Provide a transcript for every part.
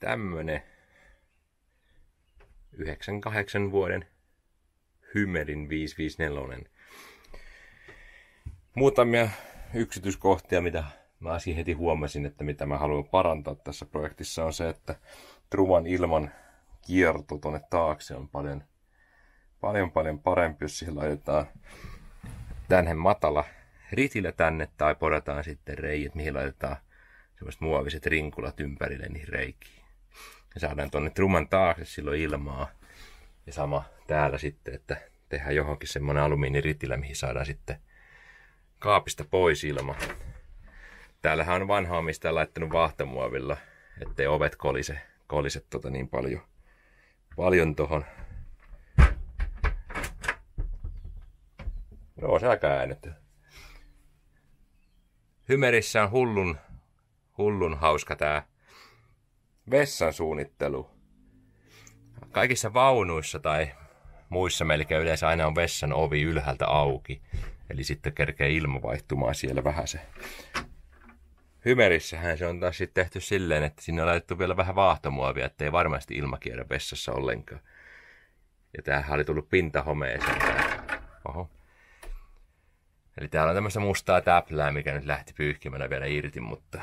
tämmönen 98 vuoden Hymerin 554. Muutamia yksityiskohtia, mitä mä heti huomasin, että mitä mä haluan parantaa tässä projektissa on se, että truman ilman kierto tonne taakse on paljon parempi, jos siihen laitetaan tänne matala ritilä tänne tai porataan sitten reiät, mihin laitetaan semmoiset muoviset rinkulat ympärille niihin reikiin. Ja saadaan tonne truman taakse silloin ilmaa. Ja sama täällä sitten, että tehdään johonkin semmonen alumiiniritilä, mihin saadaan sitten kaapista pois ilma. Täällähän on vanha omistaja laittanut vahtamuovilla, ettei ovet kolise niin paljon tohon. Joo, se aika äänetty. Hymerissä on hullun hauska tää vessan suunnittelu. Kaikissa vaunuissa tai muissa melkein yleensä aina on vessan ovi ylhäältä auki. Eli sitten kerkee ilma vaihtumaan siellä vähän se. Hymerissähän se on taas sitten tehty silleen, että sinne on laitettu vielä vähän vaahtomuovia, ettei varmasti ilma kierrä vessassa ollenkaan. Ja tämähän oli tullut pintahomeeseen. Oho. Eli täällä on tämmöistä mustaa täplää, mikä nyt lähti pyyhkimällä vielä irti, mutta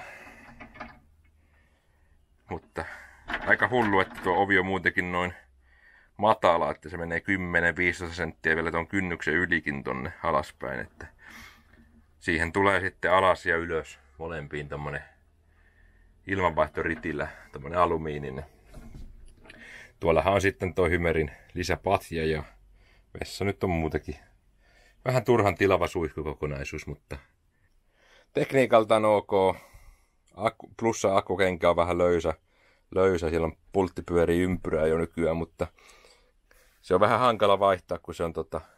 aika hullu, että tuo ovi on muutenkin noin matala, että se menee 10-15 senttiä vielä tuon kynnyksen ylikin tonne alaspäin, että siihen tulee sitten alas ja ylös molempiin tommonen ilmanvaihtoritilä, tommonen alumiininen. Tuollahan on sitten toi Hymerin lisäpatja ja vessa nyt on muutenkin vähän turhan tilava suihkukokonaisuus, mutta tekniikalta on ok. Plussa akkukenkä on vähän löysä. Siellä on pultti pyörii ympyrää jo nykyään, mutta se on vähän hankala vaihtaa, kun se on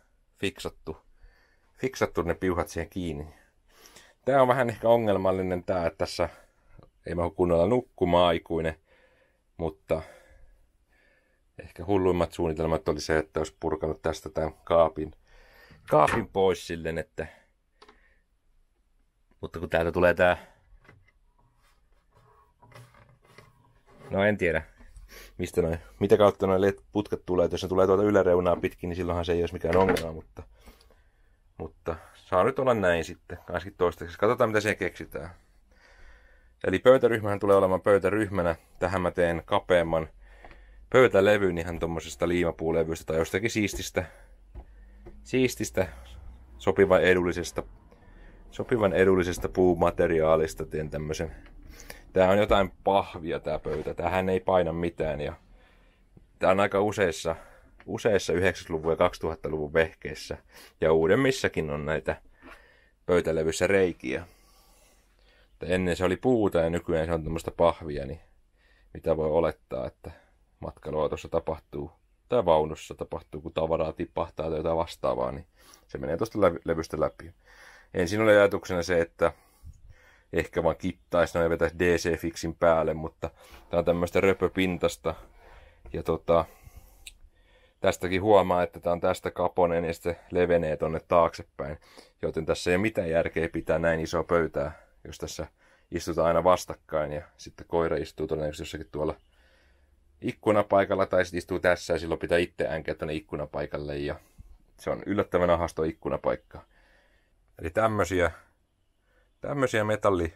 fiksattu ne piuhat siihen kiinni. Tää on vähän ehkä ongelmallinen tää, että tässä ei mahdu kunnolla nukkumaan aikuinen, mutta ehkä hulluimmat suunnitelmat oli se, että olisi purkanut tästä tämän kaapin pois silleen, että mutta kun täältä tulee tää, no en tiedä mitä kautta noin putket tulee, jos ne tulee tuolta yläreunaa pitkin, niin silloinhan se ei olisi mikään ongelma, mutta saa nyt olla näin sitten, ainakin toistaiseksi. Katsotaan mitä siihen keksitään. Eli pöytäryhmähän tulee olemaan pöytäryhmänä. Tähän mä teen kapeamman pöytälevyn ihan tommosesta liimapuulevystä tai jostakin siististä sopivan edullisesta puumateriaalista teen tämmösen. Tää on jotain pahvia tää pöytä. Tämähän ei paina mitään ja tää on aika useissa 90-luvun ja 2000-luvun vehkeissä ja uudemmissakin on näitä pöytälevyssä reikiä. Ennen se oli puuta ja nykyään se on tämmöistä pahvia, niin mitä voi olettaa, että matkailuautossa tapahtuu tai vaunussa tapahtuu, kun tavaraa tipahtaa tai jotain vastaavaa, niin se menee tuosta levystä läpi. Ensin oli ajatuksena se, että ehkä vaan kittaisi noin ja vetäisi DC-fixin päälle, mutta tää on tämmöistä röpöpintasta ja tästäkin huomaa, että tää on tästä kaponen ja sitten levenee tonne taaksepäin, joten tässä ei ole mitään järkeä pitää näin isoa pöytää, jos tässä istutaan aina vastakkain ja sitten koira istuu todennäköisesti jossakin tuolla ikkunapaikalla tai sitten istuu tässä ja silloin pitää itse änkeä tuonne ikkunapaikalle ja se on yllättävän ahasto ikkunapaikka. Eli tämmösiä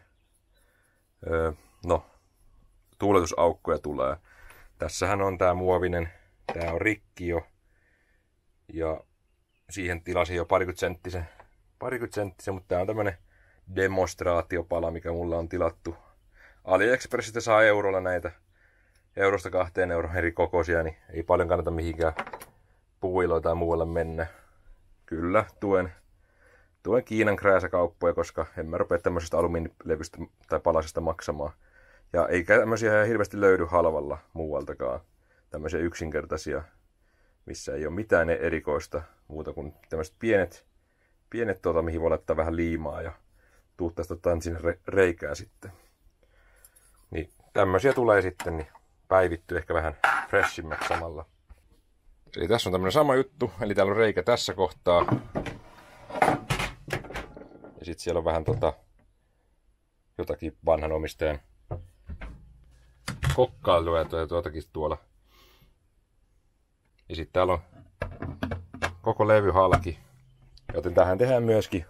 tuuletusaukkoja tulee. Tässähän on tää muovinen, tää on rikki jo ja siihen tilasin jo parikymmentä senttisen, mutta tää on tämmönen demonstraatiopala, mikä mulla on tilattu. AliExpressistä saa eurolla näitä 1-2 € eri kokoisia, niin ei paljon kannata mihinkään puuiloon tai muualle mennä. Kyllä, tuen Kiinan krääsäkauppoja, koska en mä rupea tämmöisestä alumiinilevystä tai palasesta maksamaan. Ja eikä tämmöisiä hirveästi löydy halvalla muualtakaan. Tämmöisiä yksinkertaisia, missä ei ole mitään erikoista muuta kuin tämmöiset pienet mihin voi laittaa vähän liimaa ja tuuttaista sinne reikää sitten. Niin tämmöisiä tulee sitten, niin päivittyy ehkä vähän freshimmäksi samalla. Eli tässä on tämmönen sama juttu, eli täällä on reikä tässä kohtaa. Ja sitten siellä on vähän jotakin vanhan omistajan kokkailua ja tuotakin tuolla. Ja sitten täällä on koko levy halki. Joten tähän tehdään myöskin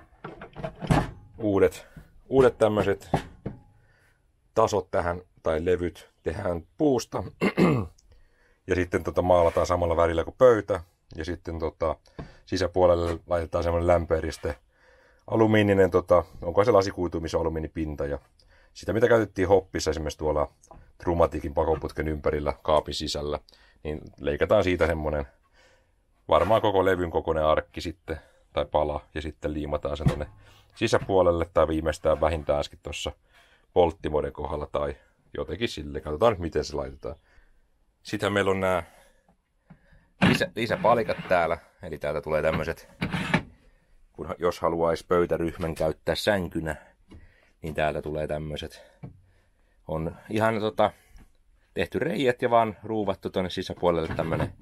uudet tämmöiset tasot tähän, tai levyt tehdään puusta. Ja sitten maalataan samalla värillä kuin pöytä. Ja sitten sisäpuolelle laitetaan semmoinen lämpöeriste. Alumiininen, onko se lasikuitumis alumiinipinta. Ja sitä mitä käytettiin hoppissa esimerkiksi tuolla Trumatikin pakoputken ympärillä kaapin sisällä. Niin leikataan siitä semmoinen varmaan koko levyn kokoinen arkki sitten. Tai pala. Ja sitten liimataan sen tonne sisäpuolelle. Tai viimeistään vähintään äsken tuossa polttimoiden kohdalla. Tai jotenkin sille. Katsotaan nyt miten se laitetaan. Sitten meillä on nämä lisäpalikat täällä. Eli täältä tulee tämmöiset, jos haluaisi pöytäryhmän käyttää sänkynä, niin täältä tulee tämmöiset. On ihan tehty reijät ja vaan ruuvattu tuonne sisäpuolelle tämmönen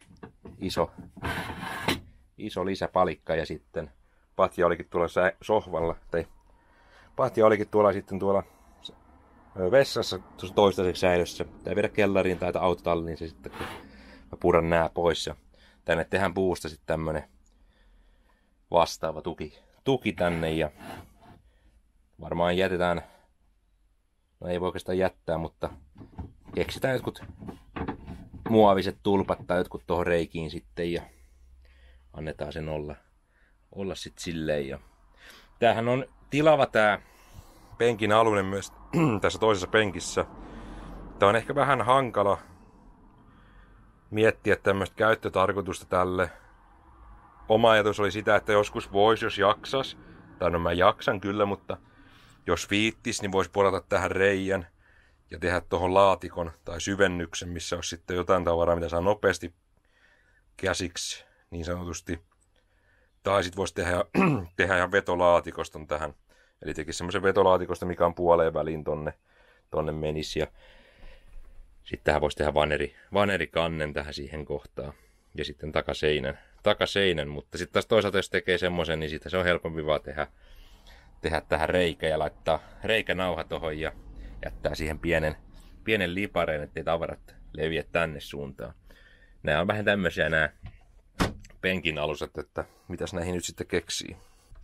iso lisäpalikka. Ja sitten patja olikin tuolla sohvalla, tai patja olikin tuolla vessassa toistaiseksi säilössä. Tää viedä kellariin tai autotalliin, niin se sitten kun mä puran nää pois. Ja tänne tehdään puusta sitten tämmönen vastaava tuki tänne. Ja varmaan jätetään, no ei voi oikeastaan jättää, mutta keksitään jotkut muoviset tulpat tai jotkut tuohon reikiin sitten. Ja annetaan sen olla sitten silleen. Ja tämähän on tilava tää penkin alunen myös tässä toisessa penkissä. Tää on ehkä vähän hankala miettiä tämmöistä käyttötarkoitusta tälle. Oma ajatus oli sitä, että joskus voisi, jos jaksas. Tai no mä jaksan kyllä, mutta jos viittis, niin voisi porata tähän reijän ja tehdä tuohon laatikon tai syvennyksen, missä olisi sitten jotain tavaraa, mitä saa nopeasti käsiksi niin sanotusti. Tai sitten voisi tehdä ihan vetolaatikoston tähän. Eli tekisi semmoisen vetolaatikosta, mikä on puoleen väliin tonne menisi. Ja sitten tähän voisi tehdä vanerikannen tähän siihen kohtaan. Ja sitten takaseinän. Mutta sitten taas toisaalta, jos tekee semmoisen, niin sitten se on helpompi vaan tehdä tähän reikä ja laittaa reikänauha tohon ja jättää siihen pienen lipareen, ettei tavarat leviä tänne suuntaan. Nämä on vähän tämmöisiä nämä penkin alusat, että mitäs näihin nyt sitten keksii.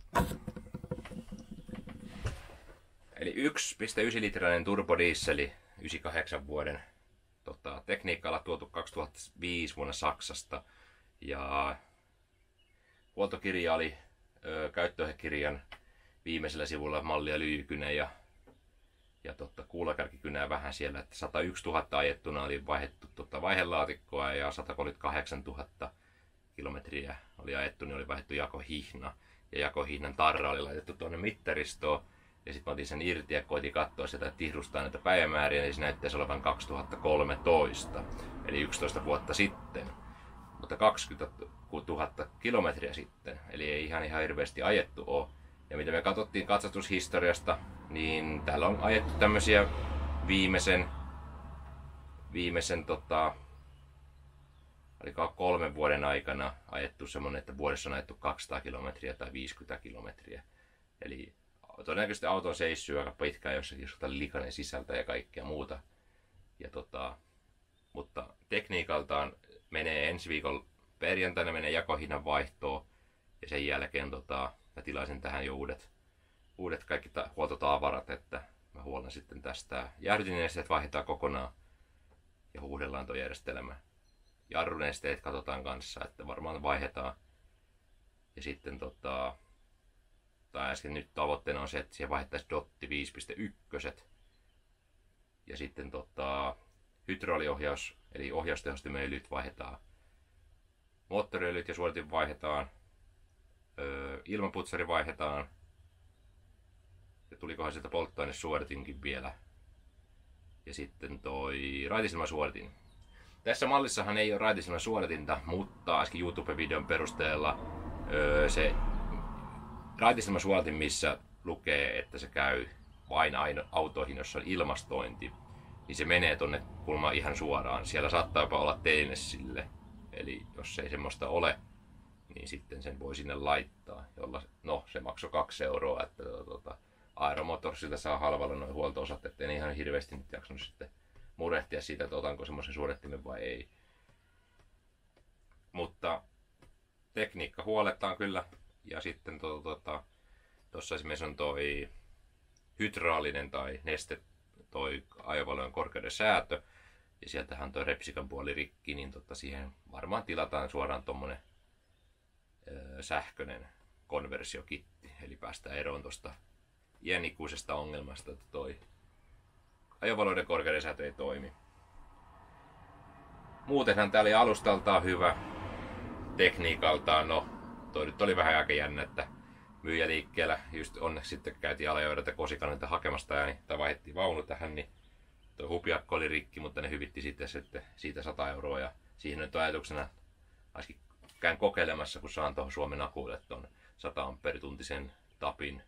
Eli 1,9 litrainen turbodieseli 98 vuoden tekniikalla tuotu 2005 vuonna Saksasta. Ja huoltokirja oli käyttöohjekirjan viimeisellä sivulla mallia lyijykynä ja kuulakärkikynää vähän siellä. Että 101 000 ajettuna oli vaihdettu vaihelaatikkoa ja 138 000 kilometriä oli ajettu, niin oli vaihdettu jakohihna. Ja jakohihnan tarra oli laitettu tuonne mittaristoon. Ja sitten mä otin sen irti ja koitin katsoa sitä, että tihrustaa näitä päivämääriä, niin se näyttäisi olevan 2013, eli 11 vuotta sitten. Mutta 20 000 kilometriä sitten, eli ei ihan hirveästi ajettu ole. Ja mitä me katsottiin katsastushistoriasta, niin täällä on ajettu tämmöisiä viimeisen oliko 3 vuoden aikana ajettu semmonen, että vuodessa on ajettu 200 kilometriä tai 50 kilometriä. Eli todennäköisesti auto seissyy aika pitkään jossakin, jos otetaan likainen sisältä ja kaikkea muuta. Ja mutta tekniikaltaan menee ensi viikon perjantaina menee jakohinnan vaihtoon. Ja sen jälkeen mä tilasin tähän jo uudet kaikki huoltotavarat, että mä huolen sitten tästä. Jäähdytinesteet vaihdetaan kokonaan ja huuhdellaan tuo järjestelmä. Jarrunesteet katsotaan kanssa, että varmaan vaihdetaan. Ja sitten tai äsken nyt tavoitteena on se, että siihen vaihdettaisiin Dotti 5.1. Ja sitten hydrauliohjaus, eli ohjaustehostimen öljyt vaihdetaan. Moottoriöljyt ja suoritin vaihdetaan. Ilmaputsari vaihdetaan. Ja tulikohan sieltä polttoainesuoritinkin vielä. Ja sitten toi raitisilmäsuoritin. Tässä mallissahan ei ole raitisilmäsuoritinta, mutta äsken YouTube-videon perusteella se raitisilmäsuoritin, missä lukee, että se käy vain autoihin, jossa on ilmastointi, niin se menee tonne kulmaan ihan suoraan. Siellä saattaa jopa olla teine sille. Eli jos ei semmoista ole, niin sitten sen voi sinne laittaa. Jolla, no, se maksoi 2 euroa, että Aeromotorsilta saa halvalla noin huolto-osat, ettei ne ihan hirveästi nyt jaksanut sitten murehtia siitä, että otanko semmoisen suodattimen vai ei. Mutta tekniikka huolettaan kyllä. Ja sitten tuossa esimerkiksi on toi hydraulinen tai neste, toi ajovalojen korkeuden säätö. Ja sieltähän on toi repsikan puoli rikki, niin siihen varmaan tilataan suoraan tommonen sähköinen konversiokitti. Eli päästään eroon tuosta iänikuisesta ongelmasta, että toi ajovaloiden korkeuden säätö ei toimi. Muutenhan tää oli alustaltaan hyvä. Tekniikaltaan, no toi nyt oli vähän aika jännä, että myyjä liikkeellä, just onneksi sitten käytiin Alajoelta Kosikanen hakemasta tai vaihdettiin vaunu tähän, niin tuo hupiakko oli rikki, mutta ne hyvitti sitten siitä 100 euroa ja siihen nyt on ajatuksena ainakin käyn kokeilemassa, kun saan tuohon Suomen akuille tuon 100 amperituntisen tapin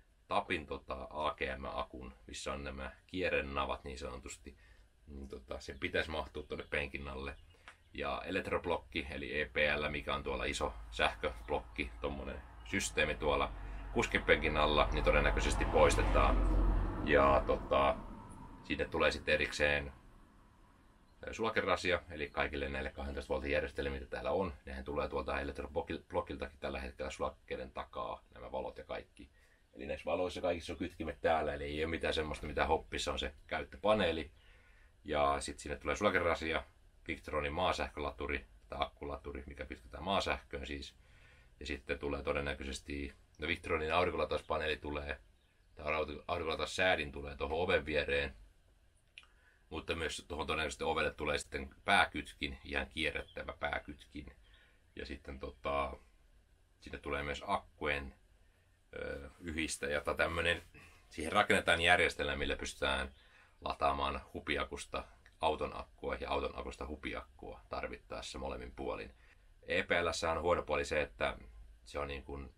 AGM-akun, missä on nämä kierrenavat niin sanotusti, niin sen pitäisi mahtua tuonne penkin alle. Ja elektroblokki eli EPL, mikä on tuolla iso sähköblokki, tommonen systeemi tuolla kuskinpenkin alla, niin todennäköisesti poistetaan. Ja sinne tulee sitten erikseen sulakerasia, eli kaikille näille 12 voltin järjestelmille, mitä täällä on. Nehän tulee tuolta elektroblokiltakin tällä hetkellä sulakkeiden takaa, nämä valot ja kaikki. Eli näissä valoissa kaikissa on kytkimet täällä, eli ei ole mitään semmoista, mitä hoppissa on se käyttöpaneeli. Ja sitten sinne tulee sulakerasia, Victronin maasähkölaturi tai akkulaturi, mikä kytketään maasähköön siis. Ja sitten tulee todennäköisesti, no Victronin aurinkolatauspaneeli tulee, tai aurinkolataussäädin tulee tuohon oven viereen. Mutta myös tuohon todennäköisesti ovelle tulee sitten pääkytkin, ihan kierrättävä pääkytkin. Ja sitten sinne tulee myös akkujen yhdistäjä tai tämmöinen. Siihen rakennetaan järjestelmä, millä pystytään lataamaan hupiakusta auton akkua ja auton akusta hupiakkua tarvittaessa molemmin puolin. EPL:ssä on huono puoli se, että se on niin kuin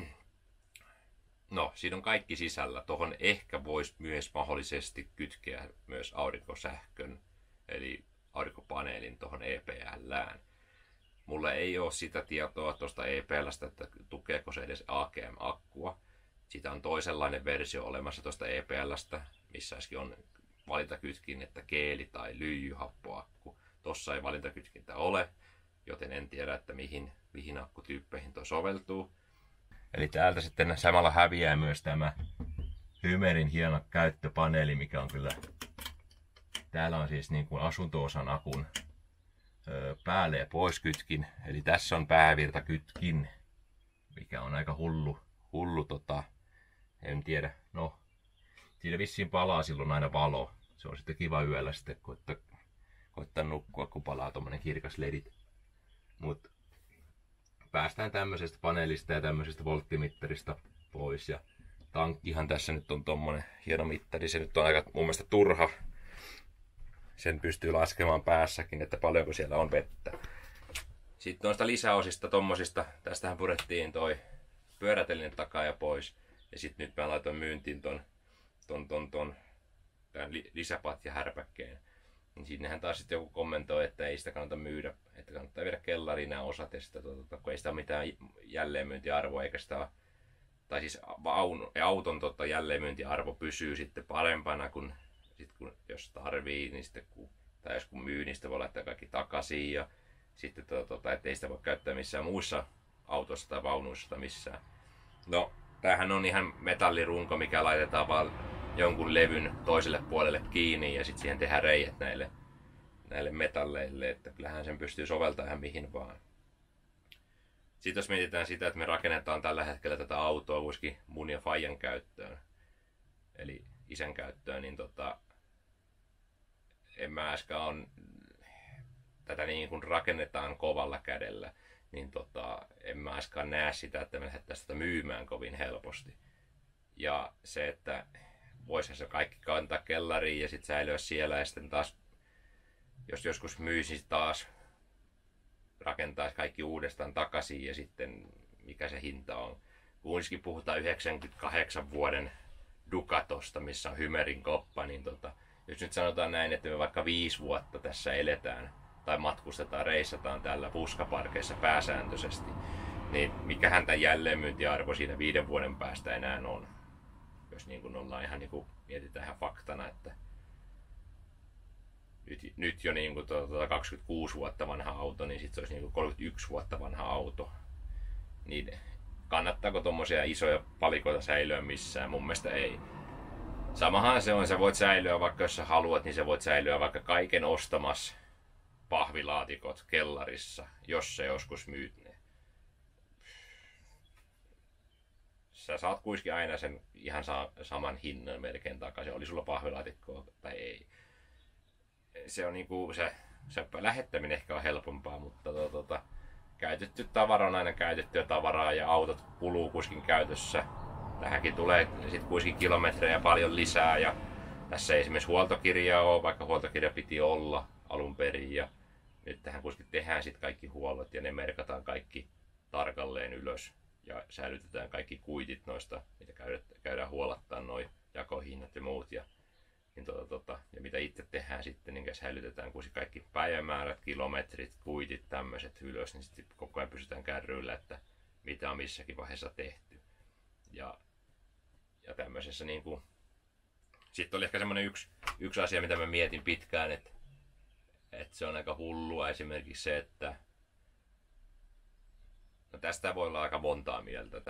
no, siinä on kaikki sisällä. Tuohon ehkä voisi myös mahdollisesti kytkeä myös aurinkosähkön, eli aurinkopaneelin tuohon EPL:ään. Mulla ei ole sitä tietoa tuosta EPL:stä, että tukeeko se edes AGM-akkua. Siitä on toisenlainen versio olemassa tuosta EPL:stä, missä on valintakytkin, että keeli- tai lyijyhappoakku. Tossa ei valintakytkintä ole, joten en tiedä, että mihin akkutyyppeihin tuo soveltuu. Eli täältä sitten samalla häviää myös tämä Hymerin hieno käyttöpaneeli, mikä on kyllä... Täällä on siis niin kuin asunto-osan akun päälle ja pois kytkin. Eli tässä on päävirtakytkin, mikä on aika hullu en tiedä. No, siinä vissiin palaa silloin aina valo. Se on sitten kiva yöllä sitten koittaa nukkua, kun palaa tommonen kirkas ledit. Mut päästään tämmöisestä paneelista ja tämmöisestä volttimittarista pois. Ja tankkihan tässä nyt on tommonen hieno mittari. Se nyt on aika mun mielestä turha. Sen pystyy laskemaan päässäkin, että paljonko siellä on vettä. Sitten noista lisäosista tommosista. Tästähän purettiin toi pyörätelinen takaa ja pois. Ja sitten nyt mä laitoin myyntiin ton lisäpatja härpäkkeen. Niin sinnehän taas sitten joku kommentoi, että ei sitä kannata myydä, että kannattaa viedä kellariin nämä osat, ja sitä, kun ei sitä ole mitään jälleenmyyntiarvoa, eikä sitä, tai siis auton jälleenmyyntiarvo pysyy sitten parempana, kun jos tarvii, niin sitten tai jos kun myy, niin sitten voi laittaa kaikki takaisin, ja sitten ettei sitä voi käyttää missään muissa autossa tai vaunuissa tai missään. No, tämähän on ihan metallirunko, mikä laitetaan vaan jonkun levyn toiselle puolelle kiinni ja sitten siihen tehdään reijät näille metalleille, että kyllähän sen pystyy soveltamaan ihan mihin vaan. Sitten jos mietitään sitä, että me rakennetaan tällä hetkellä tätä autoa kuitenkin mun ja Fajan käyttöön, eli isän käyttöön, niin en mä äsken tätä niin kuin rakennetaan kovalla kädellä, niin en mä äsken näe sitä, että me lähdettäisiin tätä myymään kovin helposti. Ja se, että voisihan se kaikki kantaa kellariin ja sitten säilyä siellä ja sitten taas, jos joskus myisi taas, rakentaisi kaikki uudestaan takaisin ja sitten mikä se hinta on. Kuitenkin puhutaan 98 vuoden Ducatosta, missä on Hymerin koppa, niin jos nyt sanotaan näin, että me vaikka 5 vuotta tässä eletään tai matkustetaan, reissataan täällä puskaparkeissa pääsääntöisesti, niin mikähän tämän jälleenmyyntiarvo siinä 5 vuoden päästä enää on. Jos niin kuin ollaan ihan niin kuin mietitään ihan faktana, että nyt jo niin kuin 26 vuotta vanha auto, niin sitten se olisi niin kuin 31 vuotta vanha auto. Niin kannattaako tuommoisia isoja palikoita säilyä missään? Mun mielestä ei. Samahan se on, sä voit säilyä vaikka jos sä haluat, niin sä voit säilyä vaikka kaiken ostamassa pahvilaatikot kellarissa, jos sä joskus myyt ne. Sä saat kuitenkin aina sen ihan saman hinnan melkein takaisin, oli sulla pahvilaatikkoa tai ei. Se on niinku se lähettäminen ehkä on helpompaa, mutta käytetty tavara on aina käytettyä tavaraa ja autot kuluu kuitenkin käytössä. Tähänkin tulee sitten kuitenkin kilometrejä paljon lisää ja tässä ei esimerkiksi huoltokirjaa ole, vaikka huoltokirja piti olla alun perin ja nyt tähän kuitenkin tehdään sitten kaikki huollot ja ne merkataan kaikki tarkalleen ylös ja säilytetään kaikki kuitit noista, mitä käydään huolattaa noi jakohinnat ja muut ja ja mitä itse tehdään sitten, niin säilytetään kuitenkin kaikki päivämäärät, kilometrit, kuitit, tämmöiset ylös, niin sitten koko ajan pysytään kärryillä, että mitä on missäkin vaiheessa tehty. Ja tämmöisessä niinku... Sitten oli ehkä semmoinen yksi asia, mitä mä mietin pitkään, että se on aika hullua esimerkiksi se, että no tästä voi olla aika montaa mieltä.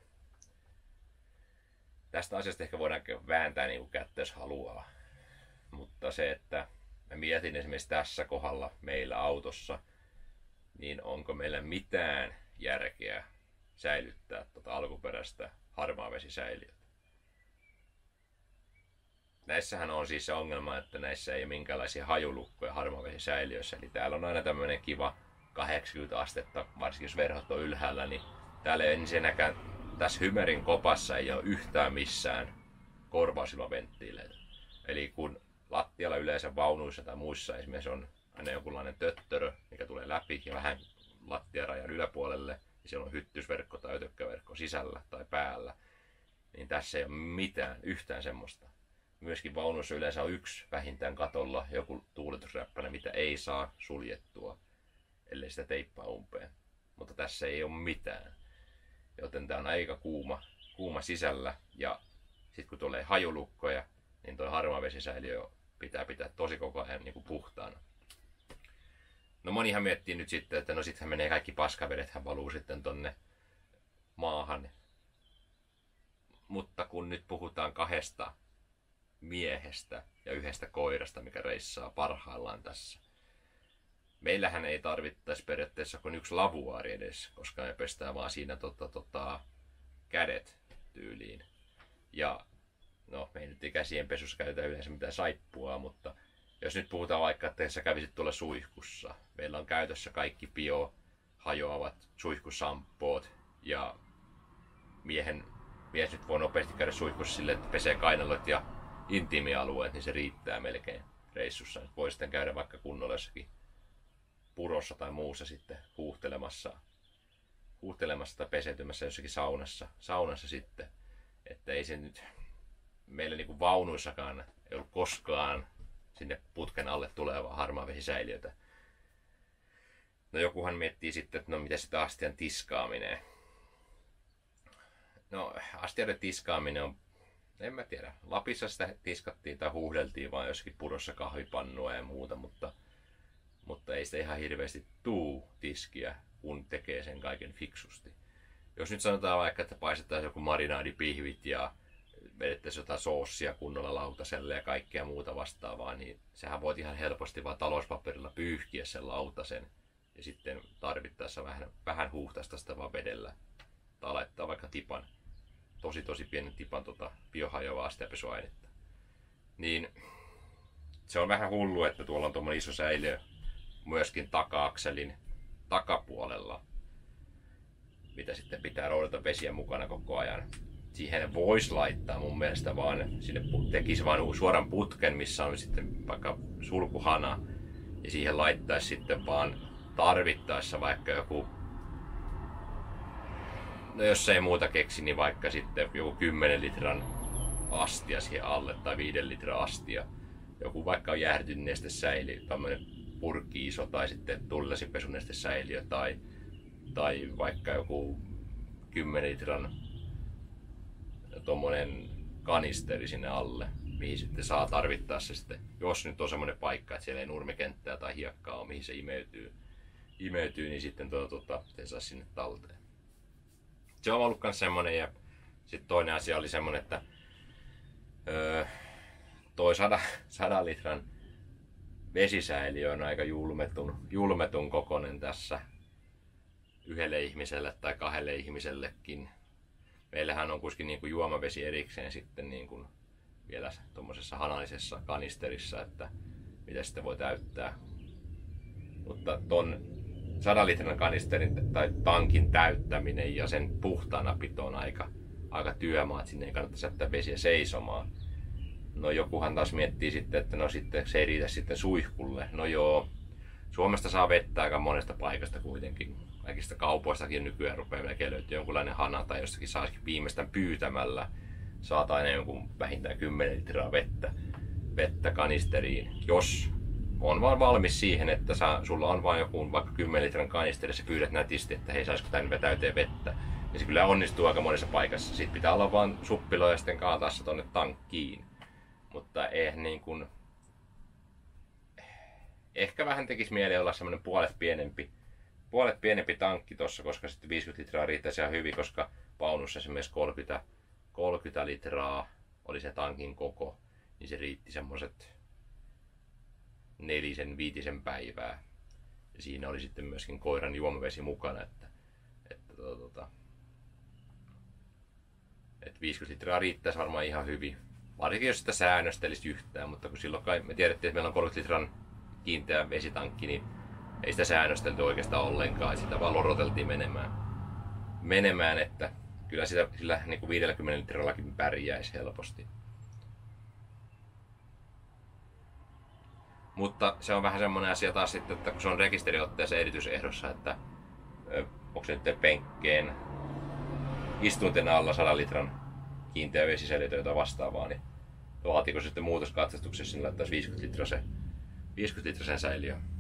Tästä asiasta ehkä voidaan vääntää niin kuin kättä, jos haluaa. Mutta se, että mä mietin esimerkiksi tässä kohdalla meillä autossa, niin onko meillä mitään järkeä säilyttää alkuperäistä harmaavesisäiliötä. Näissähän on siis se ongelma, että näissä ei ole minkäänlaisia hajulukkoja harmaavesisäiliöissä. Eli täällä on aina tämmöinen kiva 80 astetta, varsinkin jos verhot on ylhäällä, niin täällä ei ensinnäkään tässä Hymerin kopassa ei ole yhtään missään korvausilmaventtiileitä. Eli kun lattialla yleensä vaunuissa tai muissa esimerkiksi on aina jonkunlainen töttörö, mikä tulee läpi ja vähän lattiarajan yläpuolelle, ja siellä on hyttysverkko tai ötökkäverkko sisällä tai päällä, niin tässä ei ole mitään, yhtään semmoista. Myöskin vaunuissa yleensä on yksi vähintään katolla joku tuuletusräppänä, mitä ei saa suljettua, ellei sitä teippaa umpeen. Mutta tässä ei ole mitään. Joten tää on aika kuuma sisällä ja sitten kun tulee hajulukkoja, niin tuo harmaavesisäiliö pitää tosi koko ajan niin kuin puhtaana. No monihan miettii nyt sitten, että no sittenhän menee kaikki paskavedethän valuu sitten tonne maahan. Mutta kun nyt puhutaan 2 miehestä ja 1 koirasta, mikä reissaa parhaillaan tässä. Meillähän ei tarvittaisi periaatteessa kuin 1 lavuaari edes, koska me pestään vaan siinä kädet tyyliin. Ja no, me ei nyt käsien pesussa käytetä yleensä mitään saippua, mutta jos nyt puhutaan vaikka, että sä kävisit tuolla suihkussa. Meillä on käytössä kaikki biohajoavat suihkusamppoot ja mies nyt voi nopeasti käydä suihkussa silleen, että pesee kainalot ja intiimialueet, niin se riittää melkein reissussa. Voi sitten käydä vaikka kunnolla jossakin purossa tai muussa sitten huuhtelemassa tai pesetymässä jossakin saunassa sitten. Että ei se nyt meillä niinku vaunuissakaan ei ollut koskaan sinne putken alle tulevaa harmaavesisäiliötä. No jokuhan miettii sitten, että no mitä sitä astian tiskaaminen. No astioiden tiskaaminen on, en mä tiedä, Lapissa sitä tiskattiin tai huuhdeltiin vaan jossakin purossa kahvipannua ja muuta, mutta ei sitä ihan hirveästi tuu tiskiä, kun tekee sen kaiken fiksusti. Jos nyt sanotaan vaikka, että paistetaan joku marinaadipihvit ja vedettäisiin jotain soossia kunnolla lautaselle ja kaikkea muuta vastaavaa, niin sehän voit ihan helposti vaan talouspaperilla pyyhkiä sen lautasen ja sitten tarvittaessa vähän huuhtaista sitä vaan vedellä. Tai laittaa vaikka tipan, tosi pienen tipan biohajoavaa astiapesuainetta. Niin se on vähän hullu, että tuolla on tuommoinen iso säiliö myöskin taka-akselin takapuolella, mitä sitten pitää roudata vesiä mukana koko ajan. Siihen voisi laittaa mun mielestä vaan, sinne tekisi vaan suoran putken, missä on sitten vaikka sulkuhana, ja siihen laittaisi sitten vaan tarvittaessa vaikka joku, no jos ei muuta keksi, niin vaikka sitten joku 10 litran astia siihen alle tai 5 litran astia. Joku vaikka jäähdytyn nestesäiliö, tämmöinen purkki iso tai sitten tulilasinpesunestesäiliö tai vaikka joku 10 litran tommonen kanisteri sinne alle, mihin sitten saa tarvittaessa sitten, jos nyt on semmoinen paikka, että siellä ei nurmikenttää tai hiekkaa ole, mihin se imeytyy niin sitten sen saa sinne talteen. Se on ollut myös semmoinen, ja sitten toinen asia oli semmoinen, että toi 100 litran vesisäiliö on aika julmetun kokoinen tässä yhdelle ihmiselle tai kahdelle ihmisellekin. Meillähän on kuitenkin niin kuin juomavesi erikseen sitten niin kuin vielä tuommoisessa hanallisessa kanisterissa, että mitä sitten voi täyttää. Mutta ton 100 litran kanisterin tai tankin täyttäminen ja sen puhtaana pito on aika työmaa, että sinne ei kannata jättää vesiä seisomaan. No jokuhan taas miettii sitten, että no sitten se ei riitä sitten suihkulle. No joo, Suomesta saa vettä aika monesta paikasta kuitenkin. Kaikista kaupoistakin nykyään rupeaa melkein löytyy jonkunlainen hana tai jostakin saisikin viimeistään pyytämällä. Saat aina jonkun vähintään 10 litraa vettä kanisteriin. Jos on vaan valmis siihen, että sulla on vain joku vaikka 10 litran kanisteri ja sä pyydät nätisti, että hei saisiko tänne täyteen vettä. Ja se kyllä onnistuu aika monessa paikassa. Sitten pitää olla vaan suppilo ja sitten kaataa se tonne tankkiin. Mutta ehkä vähän tekisi mieli olla semmoinen puolet pienempi tankki tossa, koska sitten 50 litraa riittäisi ihan hyvin, koska vaunussa esimerkiksi 30 litraa oli se tankin koko, niin se riitti semmoiset 4-5 päivää. Ja siinä oli sitten myöskin koiran juomavesi mukana, että 50 litraa riittäisi varmaan ihan hyvin. Varsinkin jos sitä säännöstelisi yhtään, mutta kun silloin kai me tiedettiin, että meillä on 30 litran kiinteä vesitankki, niin ei sitä säännöstelty oikeastaan ollenkaan. Sitä vaan loroteltiin menemään, että kyllä sillä niin kuin 50 litrallakin pärjäisi helposti. Mutta se on vähän semmoinen asia taas sitten, että kun se on rekisteriotteessa erityisehdossa, että onko se nyt penkkeen istuinten alla 100 litran kiinteä vesisäiliö tai jotain vastaavaa, niin vaatiiko se sitten muutoskatsastuksessa, niin laittaisi 50 litrasen säiliö.